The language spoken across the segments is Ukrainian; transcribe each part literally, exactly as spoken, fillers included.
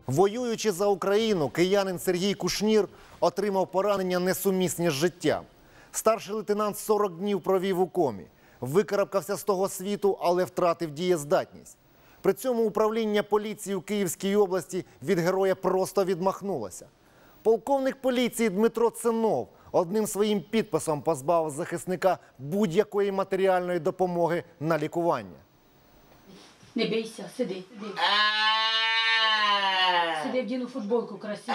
Воюючи за Україну, киянин Сергій Кушнір отримав поранення несумісні з життям. Старший лейтенант сорок днів провів у комі. Викарабкався з того світу, але втратив дієздатність. При цьому управління поліції у Київській області від героя просто відмахнулося. Полковник поліції Дмитро Ценов одним своїм підписом позбавив захисника будь-якої матеріальної допомоги на лікування. Не бійся, сиди. Сиди, сиди вдіну футболку красиву.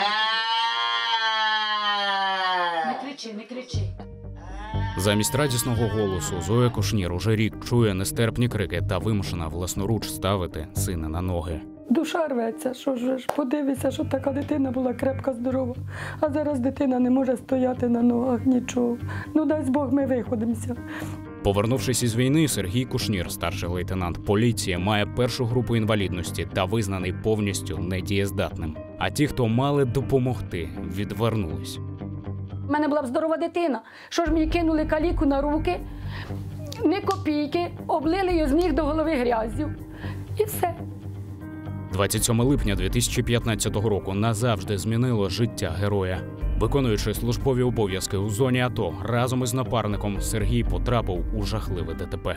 Не кричи, не кричи. Замість радісного голосу Зоя Кушнір уже рік чує нестерпні крики та вимушена власноруч ставити сина на ноги. Душа рветься, що ж, подивися, що така дитина була крепка, здорова. А зараз дитина не може стояти на ногах, нічого. Ну, дай Бог, ми виходимося. Повернувшись із війни, Сергій Кушнір, старший лейтенант поліції, має першу групу інвалідності та визнаний повністю недієздатним. А ті, хто мали допомогти, відвернулись. У мене була б здорова дитина. Що ж мені кинули каліку на руки, не копійки, облили її з ніг до голови грязю. І все. двадцять сьомого липня дві тисячі п'ятнадцятого року назавжди змінило життя героя. Виконуючи службові обов'язки у зоні АТО, разом із напарником Сергій потрапив у жахливе ДТП.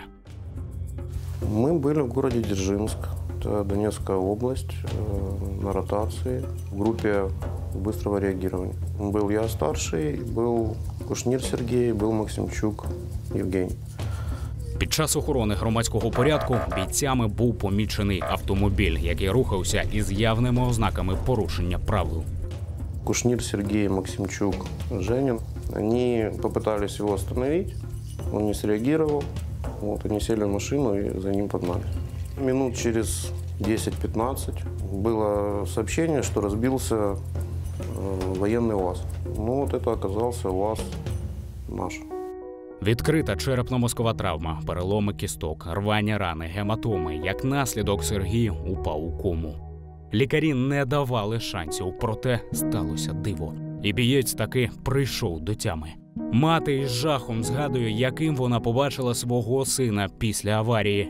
Мы были в городе Дзержинск, это Донецкая область, на ротации в группе быстрого реагирования. Был я старший, был Кушнир Сергей, был Максимчук Евгений. Під час охорони громадського порядку бійцями був помічений автомобіль, який рухався із явними ознаками порушення правил. Кушнир Сергей, Максимчук, Женин. Они попытались его остановить, он не среагировал. Вот, они сели в машину и за ним погнали. Минут через десять-пятнадцать было сообщение, что разбился э, военный УАЗ. Ну вот это оказался УАЗ наш. Відкрита черепно-мозкова травма, переломи кісток, рвані рани, гематоми. Як наслідок, Сергій упав у кому. Лікарі не давали шансів, проте сталося диво. І бієць таки прийшов до тями. Мати із жахом згадує, яким вона побачила свого сина після аварії.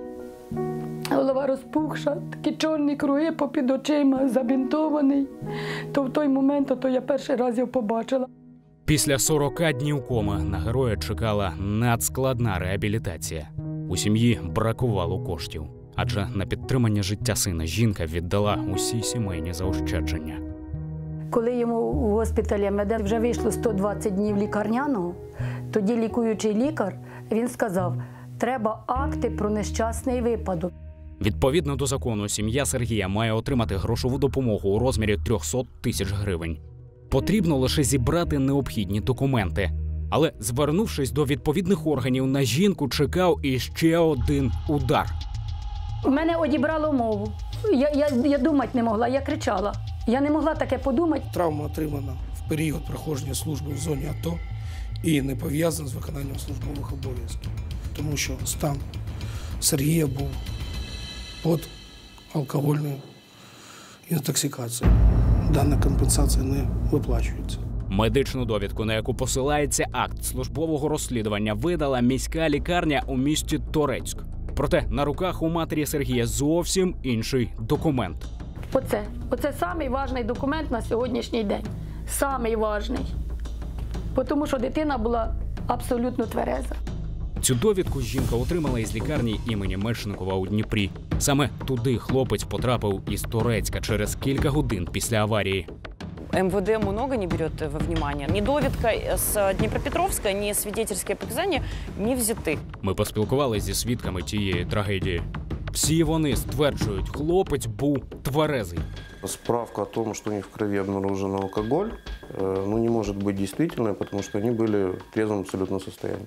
Голова розпухша, такі чорні круги попід очима, забінтований. То в той момент, то я перший раз його побачила. Після сорока днів коми на героя чекала надскладна реабілітація. У сім'ї бракувало коштів, адже на підтримання життя сина жінка віддала усі сімейні заощадження. Коли йому у госпіталі меде вже вийшло сто двадцять днів лікарняного, тоді лікуючий лікар, він сказав, треба акти про нещасний випадок. Відповідно до закону, сім'я Сергія має отримати грошову допомогу у розмірі трьохсот тисяч гривень. Потрібно лише зібрати необхідні документи. Але, звернувшись до відповідних органів, на жінку чекав іще один удар. Мене одібрало мову. Я, я, я думати не могла, я кричала. Я не могла таке подумати. Травма отримана в період проходження служби в зоні АТО і не пов'язана з виконанням службових обов'язків. Тому що стан Сергія був під алкогольною інтоксикацією. Дана компенсація не виплачується. Медичну довідку, на яку посилається акт службового розслідування, видала міська лікарня у місті Торецьк. Проте на руках у матері Сергія зовсім інший документ. Оце. Оце самий важний документ на сьогоднішній день. Самий важний. Тому що дитина була абсолютно твереза. Цю довідку жінка отримала із лікарні імені Мечникова у Дніпрі. Саме туди хлопець потрапив із Торецька через кілька годин після аварії. МВД много не берет во внимание. Ни довідка з Дніпропетровська, ні свідетельські показання не взяти. Ми поспілкувалися зі свідками тієї трагедії. Всі вони стверджують, хлопець був тверезий. Справка о том, что у них в крови обнаружен алкоголь, ну, не может быть действительной, потому что они были в трезвом абсолютно состоянии.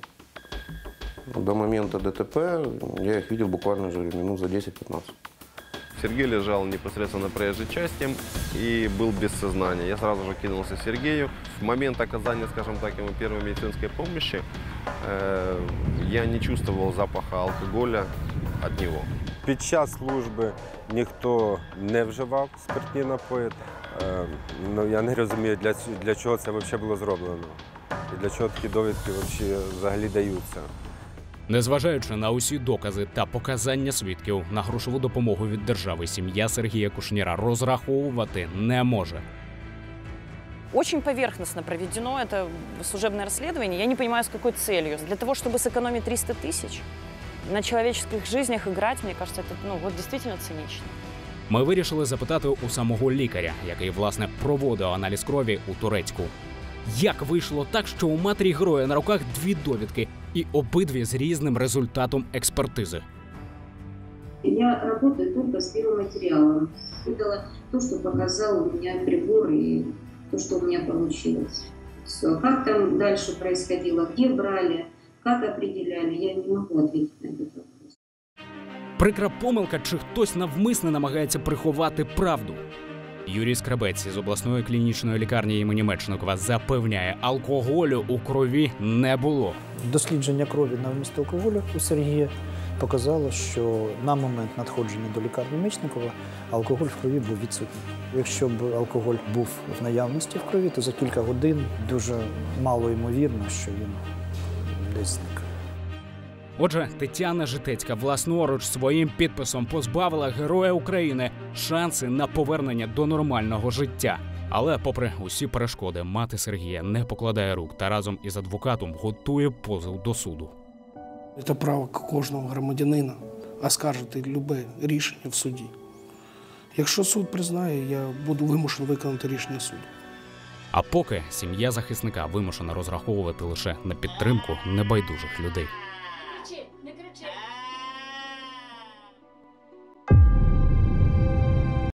До момента ДТП я их видел буквально же минут за десять-пятнадцать. Сергей лежал непосредственно на проезжей части и был без сознания. Я сразу же кинулся к Сергею. В момент оказания, скажем так, ему первой медицинской помощи э, я не чувствовал запаха алкоголя от него. Під час служби ніхто не вживав спиртні напої. Е, ну, я не розумію, для, для чого це взагалі було зроблено. І для чого такі довідки взагалі даються. Незважаючи на усі докази та показання свідків, на грошову допомогу від держави сім'я Сергія Кушніра розраховувати не може. Очень поверхностно проведено это служебное расследование. Я не понимаю, с какой целью. Для того, чтобы сэкономить триста тысяч? На человеческих жизнях играть, мне кажется, это ну, вот действительно цинично. Ми вирішили запитати у самого лікаря, який, власне, проводив аналіз крові у Турецьку. Як вийшло так, що у матері героя на руках дві довідки і обидві з різним результатом експертизи? Я работаю только с биоматериалом. Выдала то, что показал у меня прибор и то, что у меня получилось. Все. Как там дальше происходило, где брали, как определяли, я не могу ответить на этот вопрос. Прикра помилка, чи хтось навмисне намагається приховати правду? Юрій Скребець із обласної клінічної лікарні імені Мечникова запевняє, алкоголю у крові не було. Дослідження крові на вміст алкоголю у Сергія показало, що на момент надходження до лікарні Мечникова алкоголь в крові був відсутній. Якщо б алкоголь був в наявності в крові, то за кілька годин дуже мало ймовірно, що він десь зник. Отже, Тетяна Житецька власноруч своїм підписом позбавила Героя України шанси на повернення до нормального життя. Але попри усі перешкоди, мати Сергія не покладає рук та разом із адвокатом готує позов до суду. Це право кожного громадянина оскаржити любе рішення в суді. Якщо суд признає, я буду вимушений виконати рішення суду. А поки сім'я захисника вимушена розраховувати лише на підтримку небайдужих людей.